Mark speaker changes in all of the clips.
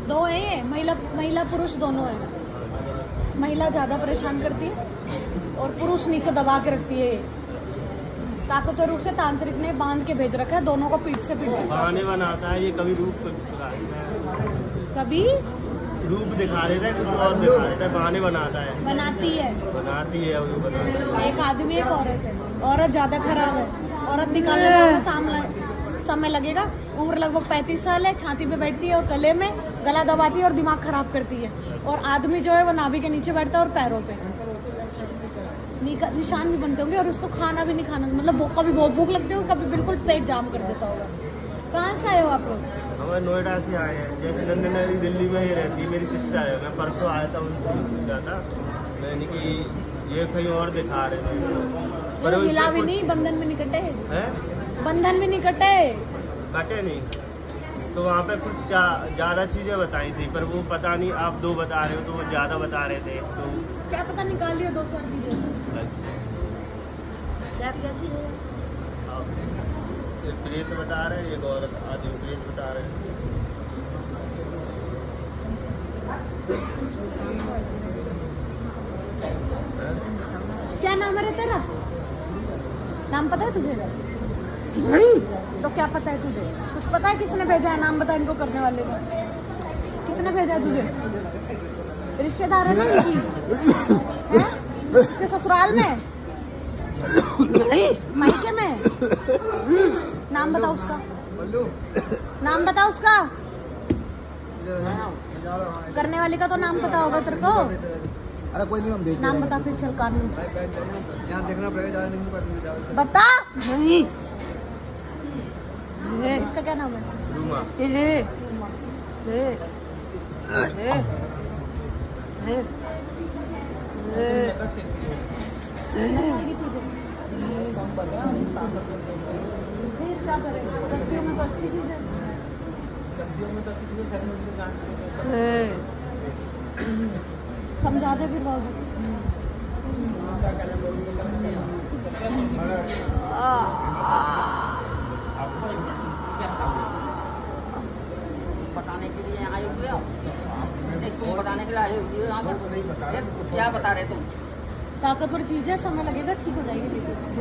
Speaker 1: दो है ये, महिला पुरुष दोनों है। महिला ज्यादा परेशान करती है और पुरुष नीचे दबा के रखती है। ताकतवर रूप से तांत्रिक ने बांध के भेज रखा है दोनों को पीठ से पीठ।
Speaker 2: बहाने बनाता है ये, कभी रूप को दिखा देता है,
Speaker 1: कभी
Speaker 2: रूप दिखा देता है, कुछ और दिखा देता है, बहाने बनाता है।
Speaker 1: बनाती है एक आदमी एक औरत है। औरत ज्यादा खराब है। औरत निकालने में समय लगेगा। उम्र लगभग 35 साल है। छाती पे बैठती है और गले में गला दबाती है और दिमाग खराब करती है। और आदमी जो है वो नाभि के नीचे बैठता है और पैरों पे निशान भी बनते होंगे। और उसको खाना भी नहीं खाना, मतलब कभी बहुत भूख लगती होगी, कभी बिल्कुल पेट जाम कर देता होगा। कहाँ से आए हो आप लोग?
Speaker 2: हमें नोएडा से आए हैं। जैसे नंदन दिल्ली में ही रहती है, मेरी सिस्टर है। मैं परसों आया था, उनसे पूछा था मैंने कि ये कहीं और दिखा रहे थे, पर
Speaker 1: मिला भी नहीं। बंधन में नहीं कटे
Speaker 2: हैं?
Speaker 1: बंधन में नहीं कटे
Speaker 2: नहीं। तो वहाँ पे कुछ ज्यादा चीजें बताई थी, पर वो पता नहीं आप दो बता रहे हो तो वो ज्यादा बता रहे थे। तो
Speaker 1: क्या पता निकाल लियो 2-4 चीजें। क्या चीज है?
Speaker 2: एक प्रेत बता रहे हैं, एक औरत आदमी प्रेत बता रहे हैं।
Speaker 1: क्या नाम है तेरा? नाम पता है तुझे? नहीं। तो क्या पता है तुझे? कुछ पता है किसने भेजा है? नाम बता इनको करने वाले को। किसने भेजा है तुझे? रिश्तेदार है ना इनकी? इसके ससुराल में? मायके में? नाम बता उसका। नाम बता उसका। करने वाले का तो नाम पता होगा तेरे को।
Speaker 3: अरे कोई नहीं, हम देख
Speaker 1: नाम बता फिर। चल कानून
Speaker 3: यहाँ देखना पड़ेगा।
Speaker 1: बता। नहीं। इसका क्या नाम है?
Speaker 2: रूमा।
Speaker 1: क्या करें? सर्दियों में तो अच्छी चीज है। समझा दे फिर बहुत।
Speaker 4: बताने के लिए आए हुए हो? बताने के लिए आए हुए यहाँ पर? क्या बता रहे तुम?
Speaker 1: ताकतवर चीज है, समय लगेगा, ठीक हो जाएगी।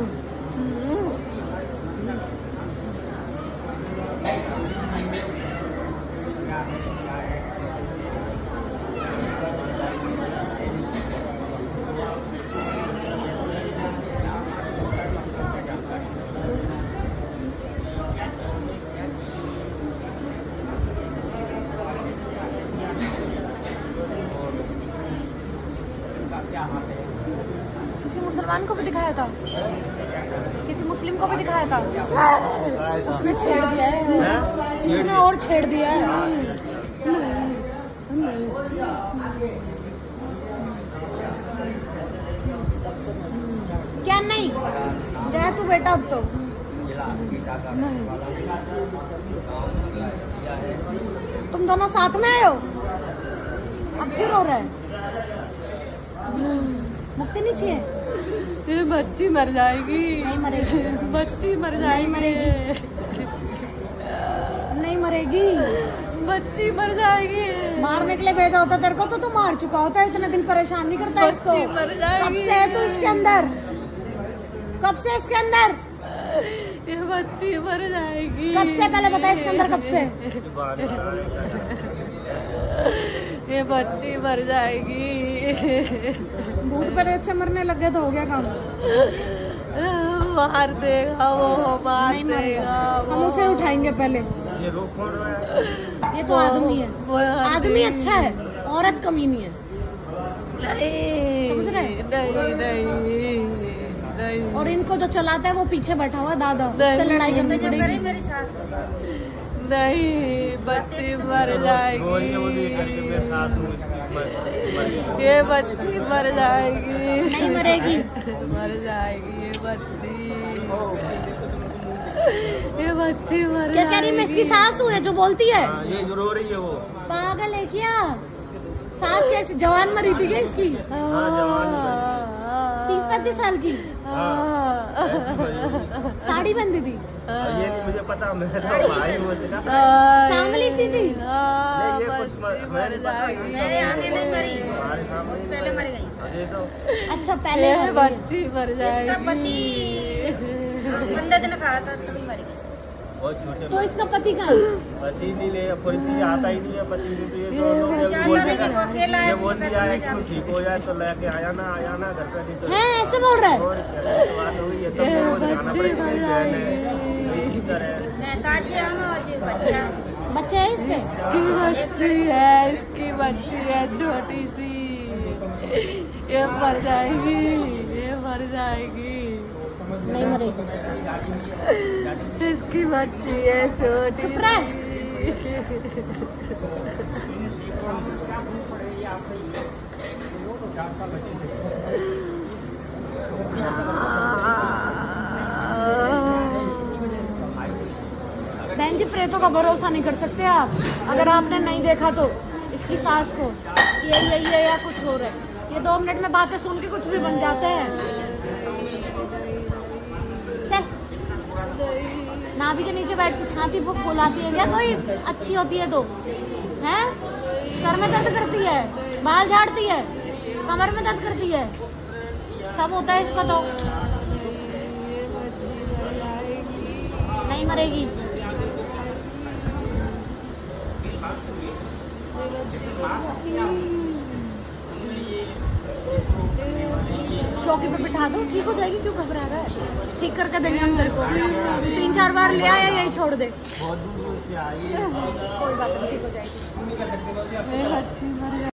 Speaker 1: किसी मुसलमान को भी दिखाया था, किसी मुस्लिम को भी दिखाया था। उसने छेड़ दिया है, उसने और छेड़ दिया है। क्या नहीं गया तू बेटा? अब तो नहीं। तुम दोनों साथ में आए हो, अब क्यों रो रहे हैं? मुक्ति नहीं चाहिए?
Speaker 5: ये बच्ची मर जाएगी।
Speaker 1: नहीं मरेगी।
Speaker 5: बच्ची मर जाएगी।
Speaker 1: नहीं मरेगी।
Speaker 5: बच्ची मर जाएगी।
Speaker 1: मारने के लिए भेजा होता तेरे को तो तू मार चुका होता है। इतने दिन परेशान नहीं करता इसको।
Speaker 5: बच्ची मर जाएगी।
Speaker 1: कब से है तू इसके अंदर? कब से इसके अंदर?
Speaker 5: ये बच्ची मर जाएगी।
Speaker 1: कब से? पहले बता इसके अंदर कब से?
Speaker 5: ये बच्ची मर जाएगी।
Speaker 1: भूत प्रेत से मरने लग गए तो हो गया काम।
Speaker 5: मार देगा वो, मार देगा।
Speaker 1: हम उसे उठाएंगे पहले।
Speaker 2: ये रोक कौन रहा है?
Speaker 1: ये तो आदमी है। आदमी अच्छा है, औरत कमीनी है।
Speaker 5: नहीं
Speaker 1: समझ रहे?
Speaker 5: नहीं।
Speaker 1: और इनको जो चलाता है वो पीछे बैठा हुआ दादा। लड़ाई करने पड़ेगी। मेरी सास
Speaker 5: नहीं, बच्ची मर जाएगी। ये बच्ची मर जाएगी।
Speaker 1: नहीं मरेगी।
Speaker 5: मर जाएगी ये बच्ची। ये बच्ची मर
Speaker 1: क्या कह रही? मैं इसकी सास हूँ जो बोलती है।
Speaker 2: ये जो रो रही है वो
Speaker 1: पागल है क्या? सास कैसी जवान मरी थी क्या इसकी? 30-35 साल की। साड़ी बंदी थी।
Speaker 2: ये नहीं मुझे पता, मैं तो भाई बोलते
Speaker 1: सांवली सी थी।
Speaker 2: ये कुछ
Speaker 5: मर जाएगी।
Speaker 4: मेरे आने नहीं मरी,
Speaker 2: हमारे सामने
Speaker 4: बहुत पहले मर गई।
Speaker 2: अजय तो
Speaker 1: अच्छा पहले
Speaker 5: ये
Speaker 1: मर गई।
Speaker 5: बच्ची मर
Speaker 4: इसका
Speaker 5: जाएगी।
Speaker 4: पति 15 दिन खाया था तभी मर गई।
Speaker 2: बहुत छोटे
Speaker 1: तो इसका पति कहाँ है?
Speaker 2: पति नहीं ले फुर्ती आता ही नहीं है पति से तो ये तो लोग जब
Speaker 4: जाता
Speaker 2: बोल
Speaker 4: लेकिन
Speaker 2: देगा
Speaker 4: अकेला है,
Speaker 2: ये बोल
Speaker 4: इसके
Speaker 2: दिया है
Speaker 4: घर में
Speaker 2: कि तू ठीक हो जाए तो लेके आया ना घर पे नहीं तो
Speaker 1: हैं ऐसे बोल रहा है?
Speaker 2: और क्या तो बात हुई है तब मेरे को दिखाना
Speaker 5: बच्ची
Speaker 2: पड़ेगा मेरी बहन है मेरी सिस्टर है
Speaker 4: नेताजी हम और जी बच्चा
Speaker 1: बच्चे है इसके?
Speaker 5: इसकी बच्ची है छोटी सी। ये मर जाएगी, ये मर जाएगी।
Speaker 1: नहीं मरेगी।
Speaker 5: इसकी बच्ची है छोटी
Speaker 1: चुप रह। बहन जी प्रेतों का भरोसा नहीं कर सकते आप। अगर आपने नहीं देखा तो इसकी सास को ये या कुछ हो रहा है, ये 2 मिनट में बातें सुन के कुछ भी बन जाते हैं। चल नाभि के नीचे बैठ के छाती भूख बुलाती है क्या कोई अच्छी होती है तो हैं? सर में दर्द करती है, बाल झाड़ती है, कमर में दर्द करती है, सब होता है इसका तो। नहीं मरेगी। चौकी पे बिठा दो, ठीक हो जाएगी। क्यों घबरा रहा है? ठीक करके देंगे हम तेरे को। 3-4 बार ले आया यही छोड़ दे।
Speaker 2: बहुत दूर से आई
Speaker 1: कोई बात नहीं, ठीक हो जाएगी।
Speaker 5: ये बच्ची मर